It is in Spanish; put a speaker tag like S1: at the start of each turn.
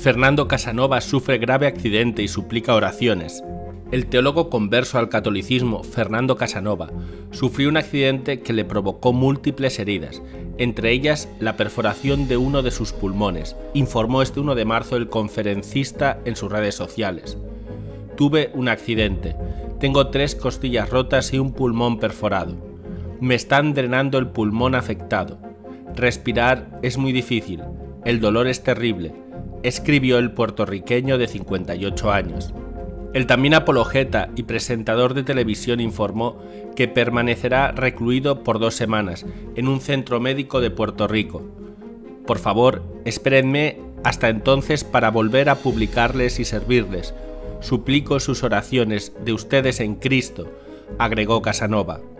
S1: Fernando Casanova sufre grave accidente y suplica oraciones. El teólogo converso al catolicismo, Fernando Casanova, sufrió un accidente que le provocó múltiples heridas, entre ellas la perforación de uno de sus pulmones, informó este 1 de marzo el conferencista en sus redes sociales. Tuve un accidente, tengo 3 costillas rotas y un pulmón perforado. Me están drenando el pulmón afectado. Respirar es muy difícil, el dolor es terrible, escribió el puertorriqueño de 58 años. El también apologeta y presentador de televisión informó que permanecerá recluido por 2 semanas en un centro médico de Puerto Rico. Por favor, espérenme hasta entonces para volver a publicarles y servirles. Suplico sus oraciones de ustedes en Cristo, agregó Casanova.